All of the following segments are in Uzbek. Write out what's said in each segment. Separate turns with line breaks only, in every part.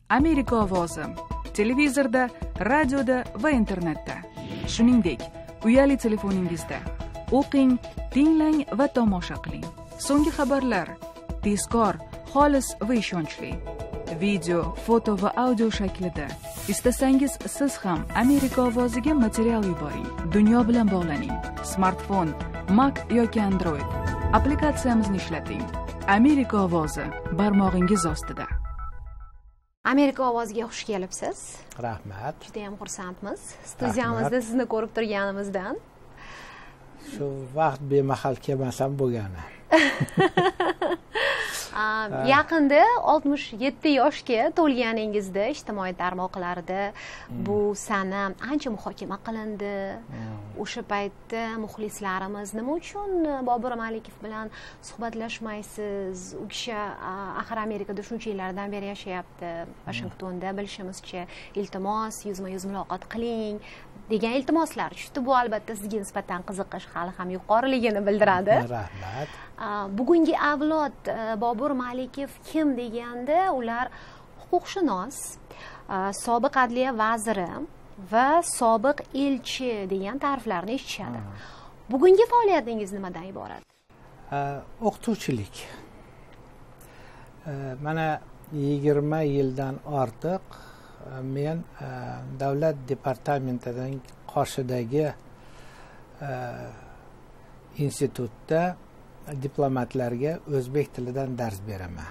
Amerika ovozi. Televizorda, radioda va internetda. Shuningdek, uyali telefoningizda. O'qing, tinglang va tomosha qiling. So'nggi xabarlar tezkor, xolis va ishonchli. Video, foto va audio shaklida. Istasangiz siz ham Amerika ovoziga material yuboring. Dunyo bilan bog'laning. Smartfon, Mac yoki Android. Applikatsiyamizni ishlating. Amerika ovozi barmog'ingiz ostida.
Amerika ovoziga xush kelibsiz.
Rahmat.
Juda ham xursandmiz. Studiyamizda sizni ko'rib turganimizdan.
Shu vaqt bemahal kelmasam bo'lgani.
Yaqinda 67 yoshga to'lganingizda ijtimoiy tarmoqlarda bu sana ancha muhokama qilindi. O'sha paytda muxlislarimiz nima uchun Bobur Malikov bilan suhbatlashmaysiz? U kishi axir Amerikada shuncha yillardan beri yashayapti. Washingtonda bilishimizcha, iltimos yuzma-yuz muloqot qiling degan iltimoslar tushdi. Bu albatta sizga nisbatan qiziqish hali ham yuqoriligini bildiradi.
Rahmat.
Bugungi avlod Bobur Malikov kim deganda ular huquqshunos, sobiq adliya vaziri va sobiq elchi degan ta'riflarni eshitishadi. Bugungi faoliyatingiz nimadan iborat?
O'qituvchilik. Mana 20 yildan ortiq men davlat departamentining qoshidagi institutda diplomatlarga o'zbek tilidan dars beraman.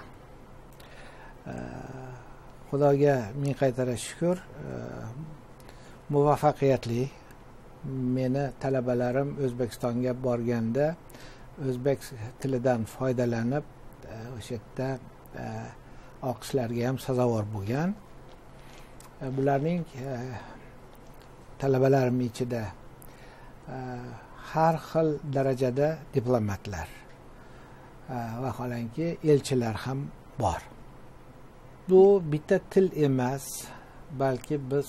Xudoga ming qaytara shukr, muvaffaqiyatli. Meni talabalarim O'zbekistonga borganda o'zbek tilidan foydalanib, o'sha yerda olqishlarga ham sazovor bo'lgan. Bularning talabalarim ichida har xil darajada diplomatlar vaholanki elchilar ham bor. Bu bitta til emas, balki biz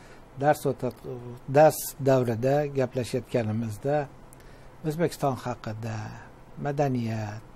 dars davrida gaplashayotganimizda O'zbekiston haqida, madaniyat,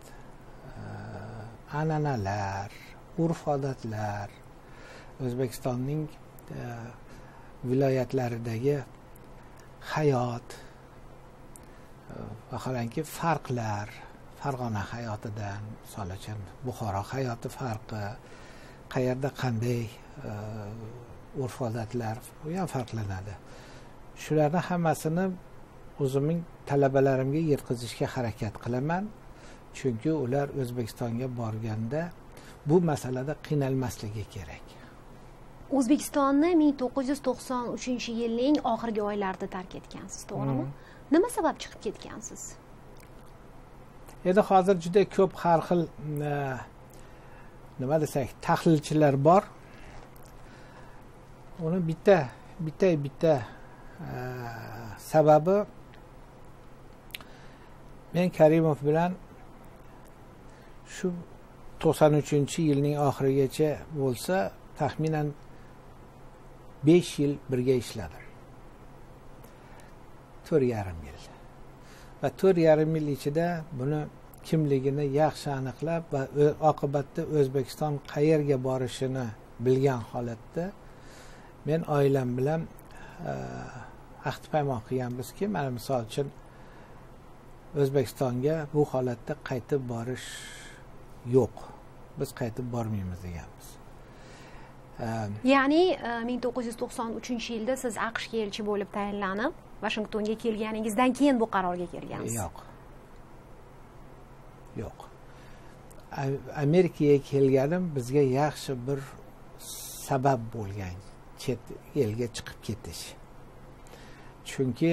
an'analar, urf-odatlar, O'zbekistonning viloyatlaridagi hayot, vaholanki farqlar, Farg'ona hayotidan, misol uchun Buxoro hayoti farqi, qayerda qanday urf-odatlar u ham farqlanadi. Shularning hammasini o'zimning talabalarimga yetkazishga harakat qilaman, chunki ular O'zbekistonga borganda bu masalada qiynalmasligi kerak.
O'zbekistonni 1993-yilning oxirgi oylarida tark etgansiz, to'g'rimi? Nima sabab chiqib ketgansiz?
Endi hozir juda ko'p har xil nima desak, tahlilchilar bor. Uni bitta sababi men Karimov bilan shu 93-yilning oxirigacha bo'lsa, taxminan 5 yil birga ishladim. 4,5 yil. Va 4,5 yil ichida buni kimligini yaxshi aniqlab va oqibatda O'zbekiston qayerga borishini bilgan holatda men oilam bilan ahd paymon qilganmizki, mana misol uchun O'zbekistonga bu holatda qaytib borish yo'q. Biz qaytib bormaymiz deganmiz.
Ya'ni 1993-yilda siz AQShga elchi bo'lib tayinlanib, Washingtonga kelganingizdan keyin bu qarorga kelgansiz.
Yo'q. Amerikaga kelganim bizga yaxshi bir sabab bo'lgan, chet elga chiqib ketish. Chunki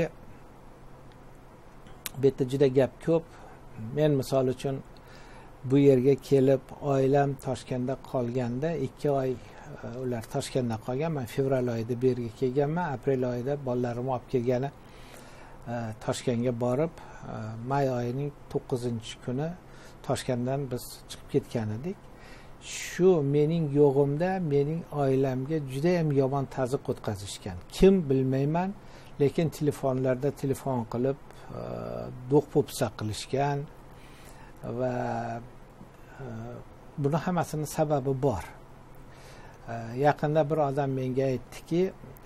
bu yerda juda gap ko'p. Men misol uchun bu yerga kelib, oilam Toshkentda qolganda 2 oy ular Toshkentda qolgan. Men fevral oyida bu yerga kelganman, aprel oyida bolalarimni olib kelgani Toshkentga borib, may oyining 9-kuni Toshkentdan biz chiqib ketgan edik. Shu mening yo'g'imda mening oilamga juda ham yomon ta'zir o'tkazishgan. Kim bilmayman, lekin telefonlarda telefon qilib do'q-po'pisa qilishgan va buni hammasini sababi bor. Yaqinda bir odam menga aytdiki,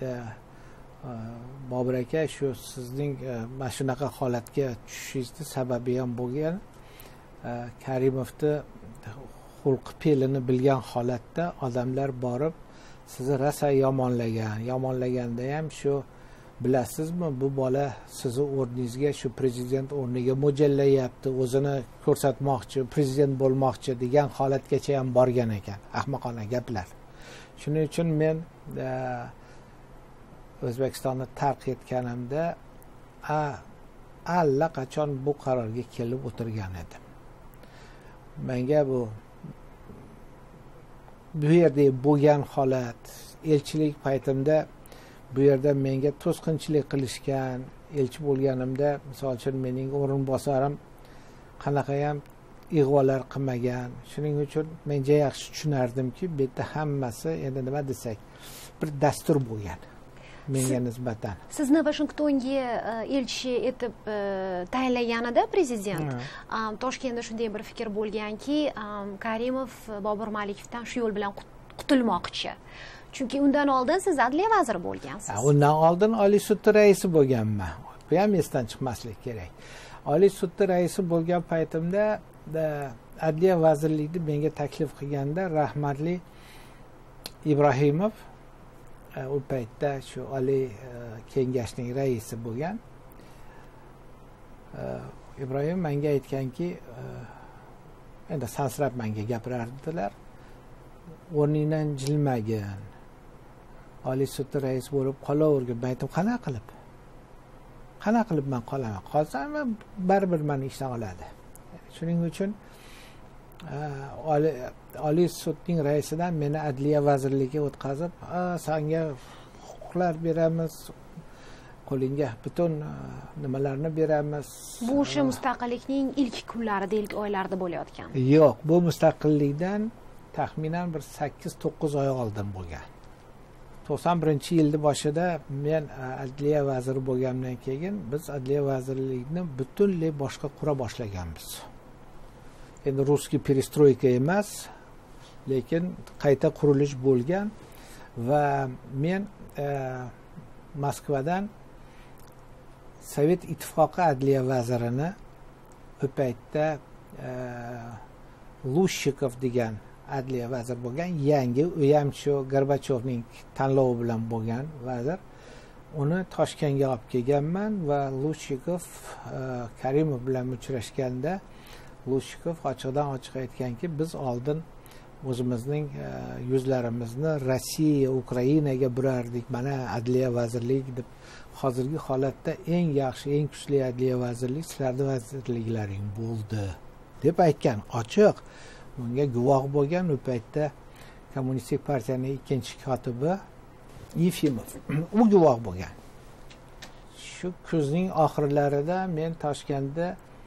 Bobur aka, shu sizning mana shunaqa holatga tushishingizni sababi ham bo'lgan, Karimovni xulqi fe'lini bilgan holatda odamlar borib sizni rosa yomonlaganda ham shu, bilasizmi, bu bola sizni o'rningizga shu prezident o'rniga mo'ljallayapti, o'zini ko'rsatmoqchi, prezident bo'lmoqchi degan holatgacha ham borgan ekan. Ahmoqona gaplar. Shuning uchun men O'zbekistonni tark etganimda allaqachon bu qarorga kelib o'tirgan edim. Menga bu yerda bo'lgan holat, elchilik paytimda bu yerda menga to'sqinchilik qilishgan, elchi bo'lganimda, misol uchun mening o'rinbosarim qanaqa ham ig'volar qilmagan. Shuning uchun men juda yaxshi tushunardimki, bu yerda hammasi endi nima desak, bir dastur bo'lgan menga nisbatan. Sizni
Vashingtonga elchi etib tayinlaganida prezident Toshkentda shunday bir fikr bo'lganki, Karimov Bobur Malikovdan shu yo'l bilan qutulmoqchi. Chunki undan oldin siz adliya vaziri bo'lgansiz.
Undan oldin Oliy sud raisi bo'lganman. Bu ham esdan chiqmaslik kerak. Oliy sud raisi bo'lgan paytimda adliya vazirligini menga taklif qilganda rahmatli Ibrohimov u paytda shu Oliy kengashning raisi bo'lgan. Ibrohim menga aytganki, endi sansirab menga gapirardilar. O'rningdan jilmagin. Oliy sud raisi bo'lib qolavergin. Men aytdim, qanaqa qilib men qolaman? Qolsam baribir meni ishdan oladi. Shuning uchun Oliy sudning raisidan meni adliya vazirligiga o'tkazib, senga huquqlar beramiz, qo'lingga butun nimalarni beramiz.
Bu o'sha mustaqillikning ilk kunlarida, ilk oylarida bo'layotgan.
Yo'q, bu mustaqillikdan taxminan bir 8-9 oy oldin bo'lgan. 91-yilni boshida men adliya vaziri bo'lgandan keyin biz adliya vazirligini butunlay boshqa qura boshlaganmiz. Endi ruskiy perestroyka emas, lekin qayta qurilish bo'lgan va men Moskvadan Sovet ittifoqi adliya vazirini u paytda Lushikov degan adliya vazir bo'lgan, yangi, u ham shu Gorbachyovning tanlovi bilan bo'lgan vazir. Uni Toshkentga olib kelganman va Lushikov Karimov bilan uchrashganda Lushikov ochiqdan ochiq aytganki, biz oldin o'zimizning yuzlarimizni Rossiya, Ukrainaga burardik, mana adliya vazirligi deb. Hozirgi holatda eng yaxshi, eng kuchli adliya vazirlik sizlarning vazirliklaring bo'ldi deb aytgan, ochiq. Bunga guvoh bo'lgan u paytda Kommunistik partiyaning ikkinchi kotibi Yefimov. U guvoh bo'lgan. Shu kuzning oxirlarida men Toshkentda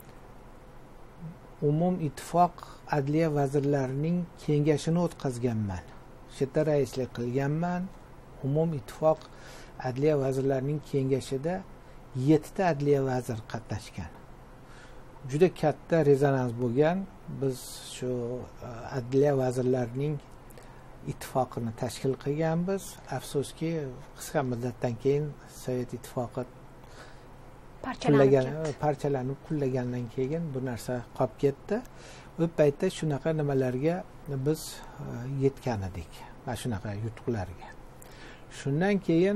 Umum ittifoq adliya vazirlarining kengashini o'tkazganman. Shu yerda raislik qilganman. Umum ittifoq adliya vazirlarining kengashida 7 ta adliya vazir qatnashgan. Juda katta rezonans bo'lgan. Biz shu adliya vazirlarining ittifoqini tashkil qilganmiz. Afsuski, qisqa muddatdan keyin Sovet ittifoqi parchalanib qullagandan keyin bu narsa qolib ketdi. U paytda shunaqa nimalarga biz yetgan edik, mana shunaqa yutuqlarga. Shundan keyin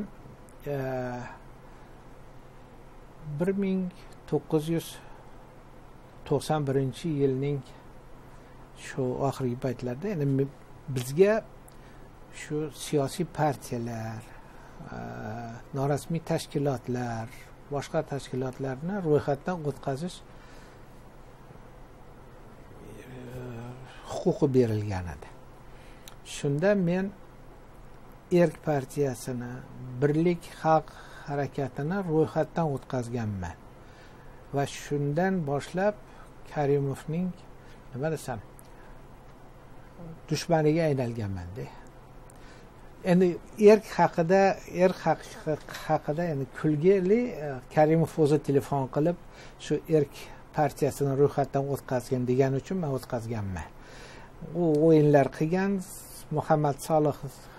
1991-yilning shu oxirgi paytlarda endi bizga shu siyosiy partiyalar, norasmiy tashkilotlar, boshqa tashkilotlarni ro'yxatdan o'tkazish huquqi berilgan edi. Shunda men Erk partiyasini, Birlik xalq harakatini ro'yxatdan o'tkazganman. Va shundan boshlab Karimovning nima desam, dushmaniga aylanganman-da. Endi Erk haqida endi kulgili, Karimov o'zi telefon qilib shu Erk partiyasini ro'yxatdan o'tkazgan degan uchun men o'tkazganman. U o'yinlar qilgan, Muhammad Solih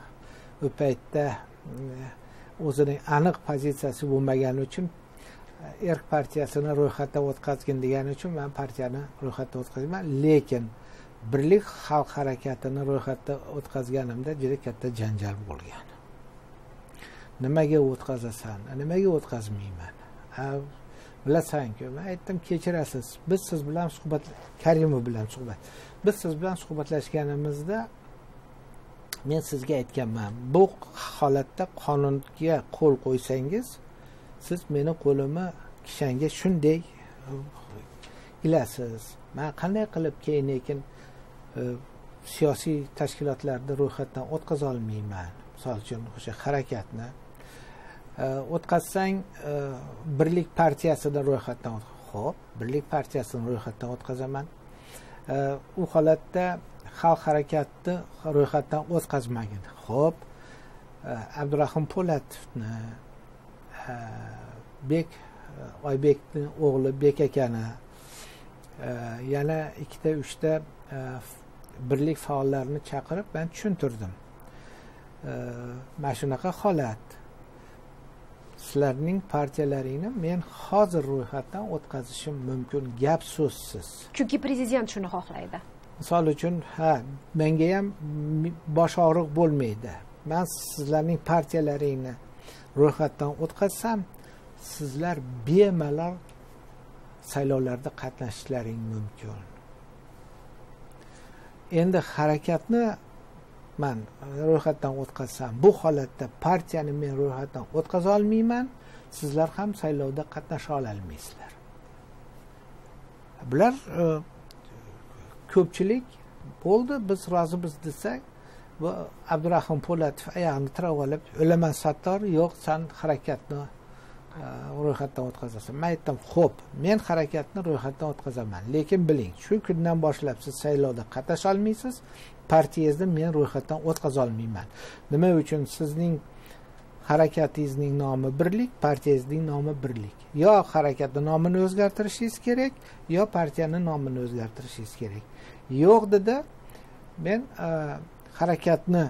u paytda o'zining aniq pozitsiyasi bo'lmagani uchun erk partiyasini ro'yxatdan o'tkazgin degani uchun men partiyani ro'yxatdan o'tkazman, lekin birlik xalq harakatini ro'yxatdan o'tkazganimda juda katta janjal bo'lgan. Nimaga o'tkazasan, nimaga o'tkazmayman? Bilasan-ku, men aytdim, kechirasiz, biz siz bilan suhbat, Karimov bilan suhbat, biz siz bilan suhbatlashganimizda men sizga aytganman, bu holatda qonunga qo'l qo'ysangiz, siz meni qo'limni kishanga shunday ilasiz. Men qanday qilib keyin siyosiy tashkilotlarni ro'yxatdan o'tkaza olmayman. Misol uchun o'sha harakatni o'tkazsang, birlik partiyasini ro'yxatdan xo'p, birlik partiyasini ro'yxatdan o'tkazaman. U holatda xalq harakatni ro'yxatdan o'tkazmagin. Xo'p, Abdurahim Po'latovni, Oybekning o'g'li Bek akani, yana 2-3 birlik faollarini chaqirib men tushuntirdim. Mana shunaqa holat. Sizlarning partiyalaringni men hozir ro'yxatdan o'tkazishim mumkin, gap so'zsiz.
Chunki prezident shuni xohlaydi.
Misol uchun, menga ham bosh og'riq bo'lmaydi. Men sizlarning partiyalaringni ro'yxatdan o'tkazsam, sizlar bemalol saylovlarda qatnashishlaring mumkin. Endi harakatni men ro'yxatdan o'tkazsam, bu holatda partiyani men ro'yxatdan o'tkaza olmayman, sizlar ham saylovda qatnasha olmaysizlar. Bular ko'pchilik bo'ldi, biz rozimiz desak, bu Abdurahim Po'latov oyog'ini tirab olib, o'laman Sattor, yo'q, sen harakatni ro'yxatdan o'tkazasan. Men aytdim, xo'p, men harakatni ro'yxatdan o'tkazaman, lekin biling, shu kundan boshlab siz saylovda qatnasha olmaysiz, partiyangizni men ro'yxatdan o'tkaza olmayman. Nima uchun? Sizning harakatingizning nomi birlik, partiyangizning nomi birlik. Yo harakatning nomini o'zgartirishingiz kerak, yo partiyaning nomini o'zgartirishingiz kerak. Yo'q dedi. Men harakatni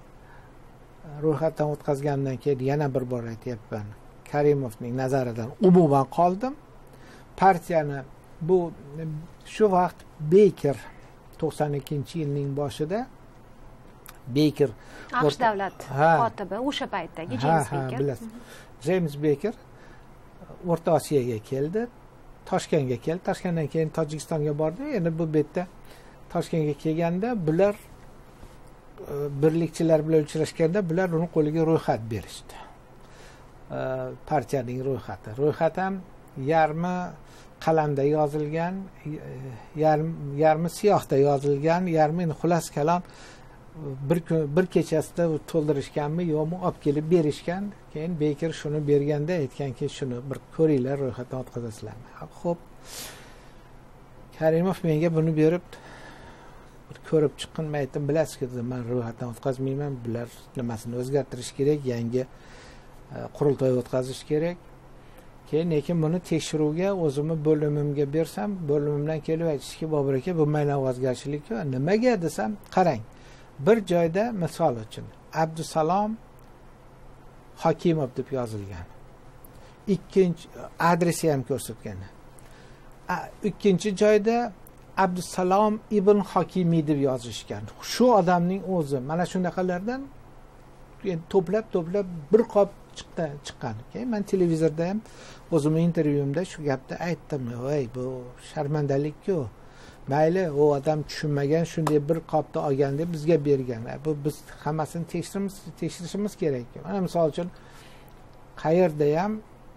ro'yxatdan o'tkazgandan keyin yana bir bor aytyapman, Karimovning nazaridan umuman qoldim. Partiyani bu shu vaqt Beker 92-yilning boshida Beker
AQSh davlat kotibi o'sha paytdagi James Beker.
James Beker O'rta Osiyoga keldi, Toshkentga keldi, Toshkentdan keyin Tojikistonga bordi. Endi bu betda Toshkentga kelganda bular birlikchilar bilan uchrashganda bular uni qo'liga ro'yxat berishdi. Partiyaning ro'yxati. Ro'yxat ham yarmi qalamda yozilgan, yarmi siyohda yozilgan, yarmi xullas kalom bir kechasida to'ldirishganmi yo'qmi olib kelib berishgan. Keyin Beker shuni berganda aytganki, shuni bir ko'ringlar, ro'yxatdan o'tkazasizlarmi? Xo'p. Karimov menga buni berib ko'rib chiqqin, men aytdim, bilasiz-ku, men ro'yxatdan o'tkazmayman, bular nimasini o'zgartirish kerak, yangi qurultoy o'tkazish kerak. Keyin lekin buni tekshiruvga o'zimni bo'limimga bersam, bo'limimdan kelib aytishki, Bobur aka, bu mana o'zgarishlik-ku. Nimaga desam, qarang. Bir joyda misol uchun Abdusalom Hokimov deb yozilgan. Ikkinchi adresi ham ko'rsatgan. Ikkinchi joyda Abdusalom ibn Hokimiy deb yozishgan. Shu odamning o'zi mana shunaqalardan to'plab bir qop chiqqan. Keyin men televizorda ham o'zimning intervyuimda shu gapni aytdim. Voy, bu sharmandalik-ku. Mayli, u odam tushunmagan, shunday bir qopda olgan deb bizga bergan. Bu biz hammasini tekshirishimiz kerak. Mana misol uchun qayerda ham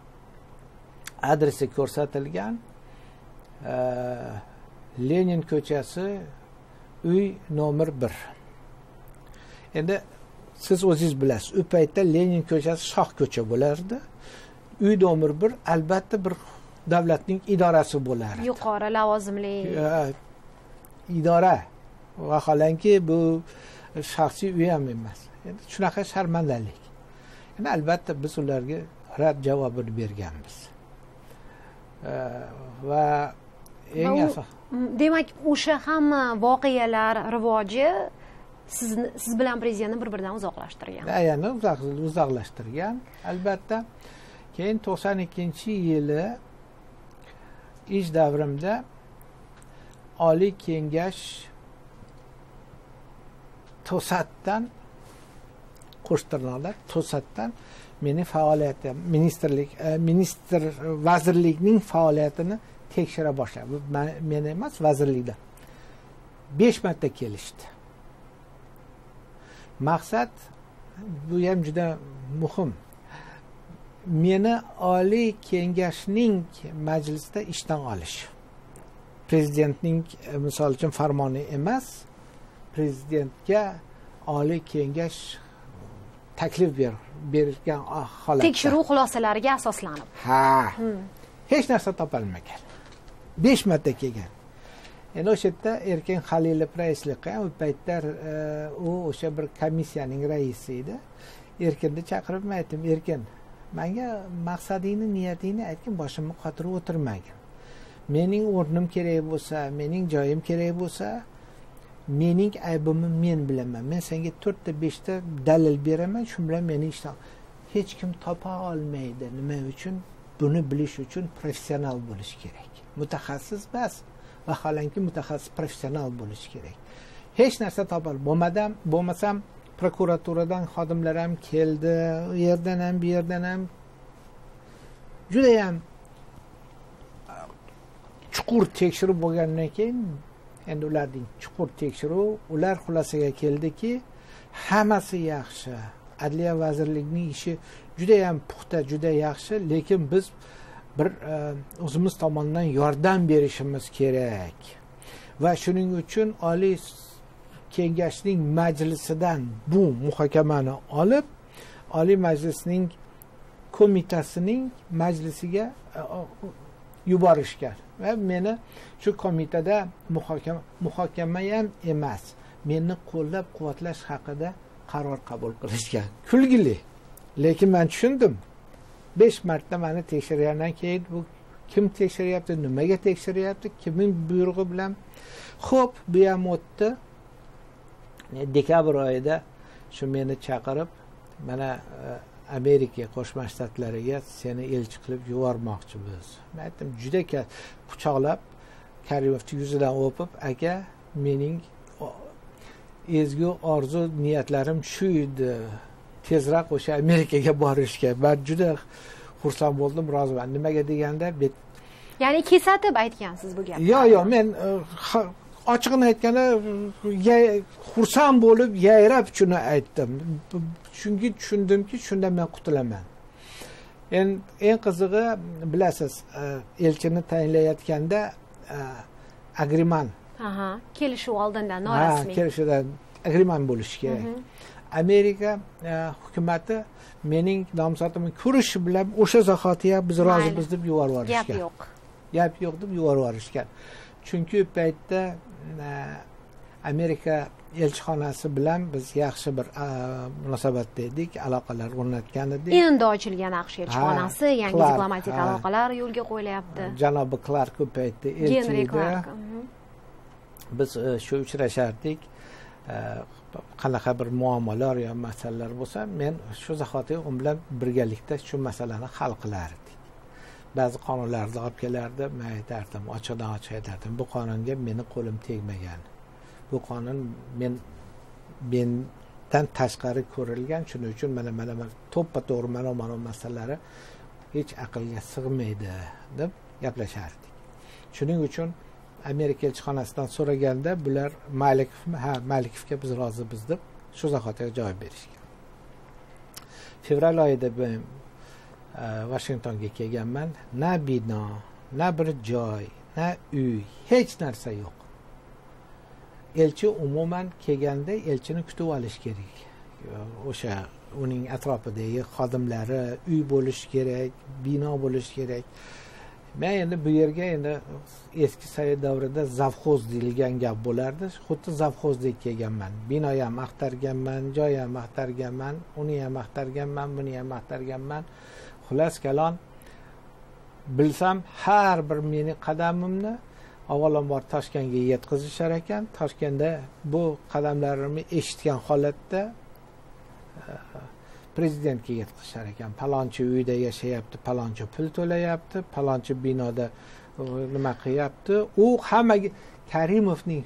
adresi ko'rsatilgan. Lenin ko'chasi, uy nomer 1. Endi siz o'zingiz bilasiz, u paytda Lenin ko'chasi shoh ko'cha bo'lardi. Uy nomer 1 albatta bir davlatning idorasi bo'lardi.
Yuqori lavozimli
idora. Vaholanki bu shaxsiy uy ham emas. Endi shunaqa sharmandalik. Endi albatta biz ularga rad javobini berganmiz. Va eng asos
demak, o'sha hamma voqealar rivoji siz bilan prezidentni bir-biridan uzoqlashtirgan.
Yana uzoqlashtirgan. Albatta, keyin 92-yili ish davrimda Oliy Kengash to'satdan qo'shtirnoqlar to'satdan meni faoliyatim vazirlikning faoliyatini tekshira boshladi. Bu men emas, vazirlikda 5 marta kelishdi. Maqsad bu ham juda muhim. Meni Oliy Kengashning majlisida ishdan olish. Prezidentning misol uchun farmoni emas, prezidentga Oliy Kengash taklif bergan holatda.
Tekshiruv xulosalariga asoslanib.
Hech narsa topilmagan. 5 marta kelgan. Endi o'sha yerda Erkin Halilov raislik qilgan, u paytda u o'sha bir komissiyaning raisi edi. Erkinni chaqirib aytdim, Erkin, menga maqsadingni, niyatingni aytgin, boshimni qotirib o'tirmagin. Mening o'rnim kerak bo'lsa, mening joyim kerak bo'lsa, mening aybimni men bilaman. Men senga 4 ta 5 ta dalil beraman, shu bilan meni ishdan hech kim topa olmaydi. Nima uchun? Buni bilish uchun professional bo'lish kerak. Mutaxassis bas. Vaholanki mutaxassis professional bo'lish kerak. Hech narsa topol bo'lmasam prokuraturadan xodimlar ham keldi, u yerdan ham, bu yerdan ham juda ham chuqur tekshiruv bo'lgandan keyin endi ularning chuqur tekshiruv, ular xulosaga keldiki, hammasi yaxshi. Adliya vazirligining ishi juda ham puxta, juda yaxshi, lekin biz bir o'zimiz tomonidan yordam berishimiz kerak. Va shuning uchun Oliy Kengashning majlisidan bu muhokamani olib, Oliy Majlisning qo'mitasining majlisiga yuborishgan. Va meni shu qo'mitada muhokama ham emas, meni qo'llab-quvvatlash haqida qaror qabul qilishgan. Kulgili. Lekin men tushundim. 5 marta meni tekshirgandan keyin bu kim tekshiryapti, nimaga tekshiryapti, kimning buyrug'i bilan? Xo'p, bu ham o'tdi. Dekabr oyida shu meni chaqirib, mana Amerika Qo'shma Shtatlariga seni elchi qilib yubormoqchimiz. Men aytdim, juda quchoqlab, Karimovning yuzidan o'pib, aka, mening ezgu orzu niyatlarim shu edi. Tezroq o'sha Amerikaga borishga. Men juda xursand bo'ldim, roziman. Nimaga deganda,
ya'ni kesatib aytgansiz bu gapni.
Yo'q, men ochiqni aytganda xursand bo'lib, yayrab shuni aytdim. Chunki tushundimki, shunda men qutulaman. Eng qizig'i, bilasiz, elchini tayinlayotganda agreement.
Kelishuv oldindan norasmiy.
Kelishuvdan agreement bo'lishi kerak. Amerika hukumati mening nomzodimni ko'rishi bilan o'sha zahotiya biz rozimiz deb yuborib yuborishgan. Gap yo'q deb yuborib yuborishgan. Chunki u paytda Amerika elchixonasi bilan biz yaxshi bir munosabatda edik, aloqalar o'rnatgan edik.
Endi ochilgan AQSh elchixonasi, yangi diplomatik aloqalar yo'lga qo'yilyapti.
Janobi Clark u paytda elchi edi. Biz shu uchrashardik. Qanaqa bir muammolar yo masalalar bo'lsa, men shu zahoti u bilan birgalikda shu masalani hal qilardik. Ba'zi qonunlarni olib kelardi, men aytardim, ochiqdan ochiq aytardim, bu qonunga meni qo'lim tegmagan. Bu qonun mendan tashqari ko'rilgan, shuning uchun mana to'ppa-to'g'ri mana masalalari hech aqlga sig'maydi deb gaplashardik. Shuning uchun Amerika elchixonasidan so'raganda bular Malikovga biz rozimiz deb shu zahotiga javob berishgan. Fevral oyida men Washingtonga kelganman. Na bino, na bir joy, na uy, hech narsa yo'q. Elchi umuman kelganda elchini kutib olish kerak. O'sha uning atrofidagi xodimlari, uy bo'lishi kerak, bino bo'lishi kerak. Men endi bu yerga endi eski Sovet davrida zavxoz deyilgan gap bo'lardi. Xuddi zavxozdek kelganman. Bino ham axtarganman, joy ham axtarganman, uni ham axtarganman, buni ham axtarganman. Xullas kalon bilsam har bir meni qadamimni avvalambor Toshkentga yetkazishar ekan. Toshkentda bu qadamlarimni eshitgan holatda prezidentga yetkazishar ekan. Palonchi uyda yashayapti, palonchi pul to'layapti, palonchi binoda nima qilyapti. U hammaga Karimovning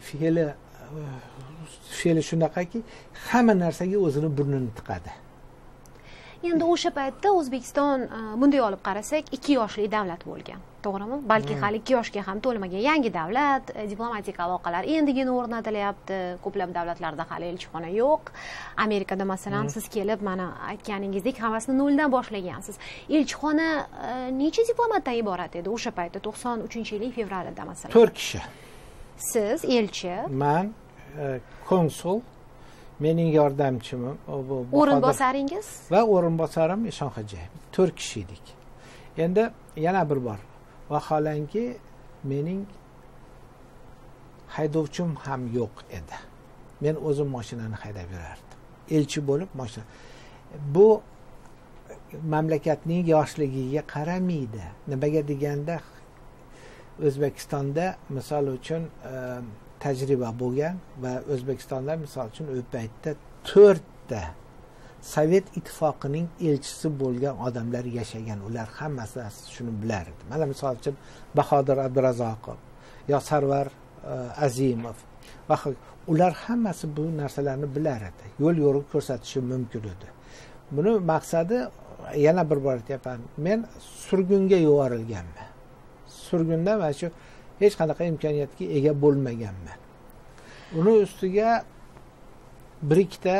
fe'li shunaqaki, hamma narsaga o'zini burnini tiqadi.
Endi o'sha paytda O'zbekiston bunday olib qarasak 2 yoshli davlat bo'lgan. To'g'rimi? Balki hali 2 yoshga ham to'lmagan yangi davlat, diplomatik aloqalar endigina o'rnatilyapti. Ko'plab davlatlarda hali elchixona yo'q. Amerikada masalan siz kelib mana aytganingizdek havasni noldan boshlagansiz. Elchixona necha diplomatdan iborat edi o'sha paytda 93-yil fevralida masalan?
4 kishi.
Siz elchi,
men konsul, mening yordamchim,
o'rinbosaringiz
va o'rinbosarim Eshonxo'jayev. 4 kishi edik. Endi yana bir bor vaholanki mening haydovchim ham yo'q edi. Men o'zim mashinani haydab yurardim. Elchi bo'lib mashina. Bu mamlakatning yoshligiga qaramaydi. Nimaga deganda O'zbekistonda misol uchun tajriba bo'lgan va O'zbekistonda misol uchun o'sha paytda 4 ta Sovet ittifoqining elchisi bo'lgan odamlar yashagan. Ular hammasi shuni bilardi. Mana misol uchun Bahodir Abdurazzoqov yo Sarvar Azimov va ular hammasi bu narsalarni bilar edi. Yo'l yo'riq ko'rsatishi mumkin edi. Buni maqsadi yana bir bor aytaman. Men surgunga yuborilganman. Surgunda mana shu hech qanaqa imkoniyatga ega bo'lmaganman. Uni ustiga bir ikkita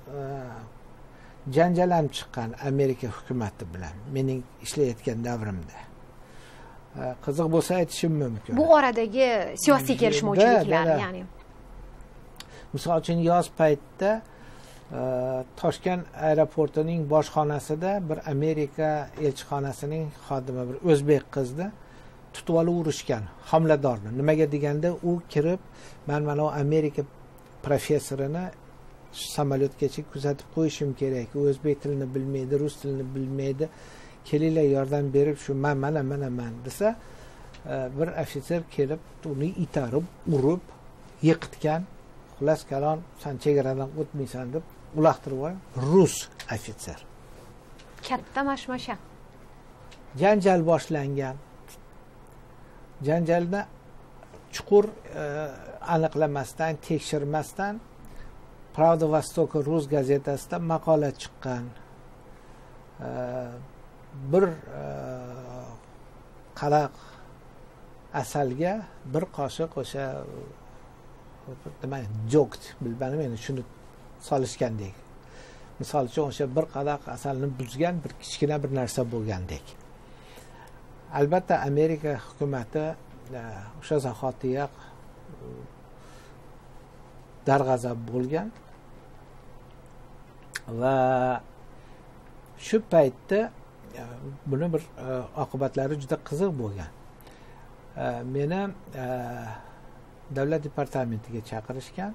janjal ham chiqqan Amerika hukumati bilan mening ishlayotgan davrimda. Qiziq bo'lsa aytishim mumkin.
Bu oradagi siyosiy kelishmovchiliklar, ya'ni.
Misol uchun yoz paytida Toshkent aeroportining boshxonasida bir Amerika elchixonasining xodimi bir o'zbek qizni tutib olib urishgan, homiladorni. Nimaga deganda u kirib, mana o Amerika professorini samolyotgacha kuzatib qo'yishim kerak. U o'zbek tilini bilmaydi, rus tilini bilmaydi. Kelinglar yordam berib shu man desa, bir ofitser kelib uni itarib, urib, yiqitgan. Xullas kalon, sen chegaradan o'tmaysan deb uloqtirib qo'ygan rus ofitser.
Katta mashmasha.
Janjal boshlangan. Janjalda chuqur aniqlamasdan, tekshirmasdan Pravda Vostoka Rus gazetasida maqola chiqqan. Bir qalaq asalga bir qoshiq o'sha nima jokt bilmadim endi shuni solishgandek. Misol uchun o'sha bir qalaq asalni buzgan bir kichkina bir narsa bo'lgandek. Albatta Amerika hukumati o'sha zahotiyoq darg'azab bo'lgan va shu paytda buni bir oqibatlari juda qiziq bo'lgan. Meni davlat departamentiga chaqirishgan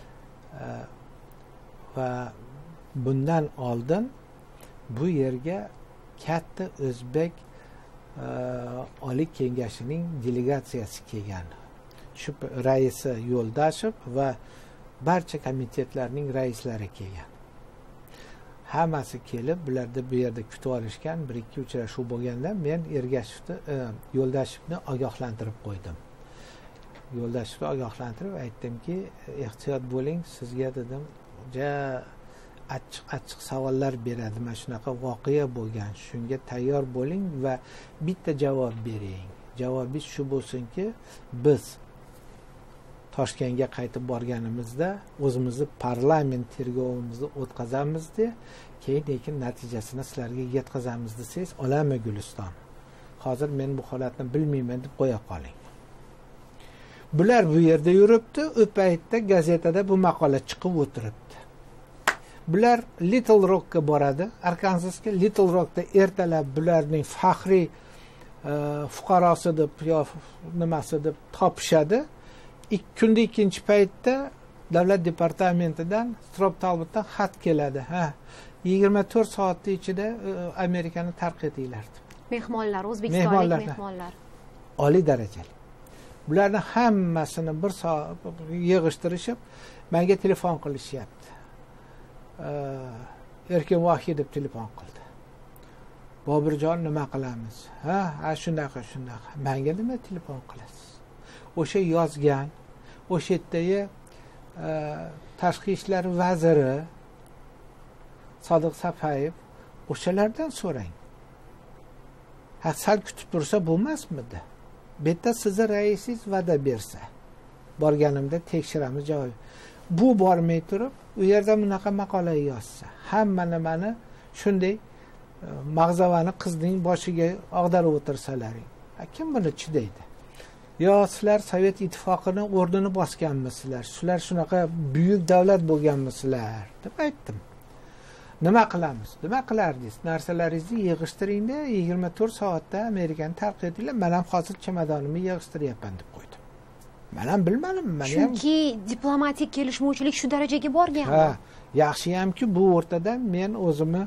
va bundan oldin bu yerga katta o'zbek Oliy kengashining delegatsiyasi kelgan. Shu raisi Yo'ldashev va barcha komitetlarning raislari kelgan. Hammasi kelib, bularda bu yerda kutib olishgan, 1-2 uchrashuv bo'lganda men Ergashevni, Yo'ldashevni ogohlantirib qo'ydim. Yo'ldashevni ogohlantirib aytdimki, ehtiyot bo'ling, sizga dedim, achchiq savollar beradi. Mana shunaqa voqea bo'lgan. Shunga tayyor bo'ling va bitta javob bering. Javobingiz shu bo'lsinki, biz Toshkentga qaytib borganimizda o'zimizni parlament tergovimizni o'tkazamizda, keyin natijasini sizlarga yetkazamiz desangiz, olami Guliston. Hozir men bu holatni bilmayman deb qo'ya qoling. Bular bu yerda yuribdi, u paytda gazetada bu maqola chiqib o'tiribdi. Bular Little Rockga boradi, Arkansasga. Little Rockda ertalab bularning faxriy fuqarosi deb yo nimasi deb topishadi. Kunda ikkinchi paytda davlat departamentidan Strop Talbotdan xat keladi. 24 soatning ichida Amerikani tark etinglar deb.
Mehmonlar, o'zbekistonlik mehmonlar.
Oliy darajali. bularni hammasini bir soat yig'ishtirishib menga telefon qilishyapti. Erkin Vohidov telefon qildi. Bobirjon nima qilamiz? Ha, shunaqa. Menga nima telefon qilasiz? O'sha yozgan, o'sha yerdagi tashqi ishlar vaziri Sodiq Safayev o'shalardan so'rang. Sal kutib tursa bo'lmasmidi? Bitta sizni raisingiz va'da bersa, borganimda tekshiramiz javob. Bu bormay turib, u yerda bunaqa maqola yozsa, hamma nimani shunday mag'zavani qizning boshiga ag'darib o'tirsalaring, kim buni chidaydi? Yo sizlar Sovet ittifoqini o'rnini bosganmisizlar? Sizlar shunaqa buyuk davlat bo'lganmisizlar deb aytdim. Nima qilamiz? Nima qilardingiz? Narsalaringizni yig'ishtiringda 24 soatda Amerikani tark etinglar. Men ham hozir chamadonimni yig'ishtiryapman deb qo'ydim. Men ham bilmadim.
Chunki diplomatik kelishmovchilik shu darajaga borganmi?
Ha, yaxshiyamki bu o'rtada men o'zimni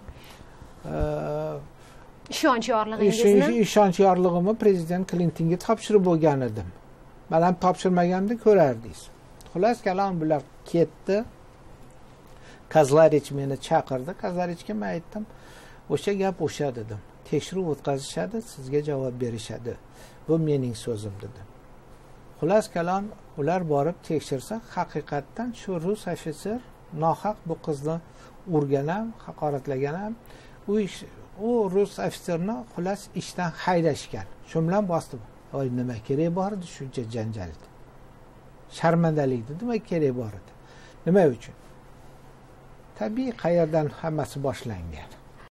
ishonch
yorlig'imni prezident Klintonga topshirib bo'lgan edim. Men ham topshirmaganimda ko'rardingiz. Xullas kalom bular ketdi. Kazlarich meni chaqirdi. Kazlarichga men aytdim, o'sha gap o'sha dedim. Tekshiruv o'tkazishadi, sizga javob berishadi. Bu mening so'zim dedim. Xullas kalom ular borib tekshirsa, haqiqatdan shu rus ofitser nohaq bu qizni urgan ham, haqoratlagan ham, u rus ofitserni xullas ishdan haydashgan. Shu bilan bosdim. Voy, nima kerak bor edi shuncha janjalda? Sharmandalik nima kerak bor edi? Nima uchun? Tabiiy qayerdan hammasi boshlangan.